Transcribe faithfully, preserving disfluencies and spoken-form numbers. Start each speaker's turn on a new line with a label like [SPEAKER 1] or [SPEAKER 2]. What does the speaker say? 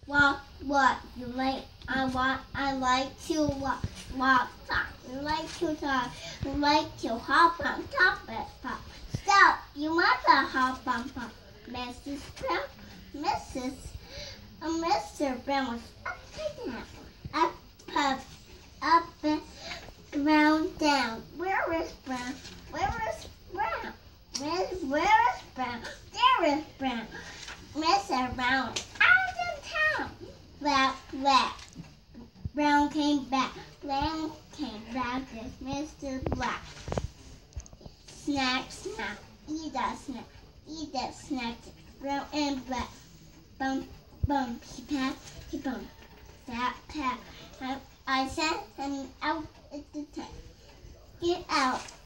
[SPEAKER 1] Walk, what you like? I want. I like to walk, walk, talk. I like to talk. I like to hop on top of pop. Stop! You must hop on top. Missus Brown, Missus Uh, Mister Brown was upside down, up, up, up, and down, down. Where is Brown? Where is Brown? Where, where is Brown? There is Brown. Mister Brown out of town. Black, black. Brown came back. Brown came back with Mister Black. Snack, snack. Eat a snack. Eat a snack. Brown and black. Bump, bump. He pat, he bump. Pat, pat. I, I sent him out at the tank. Get out.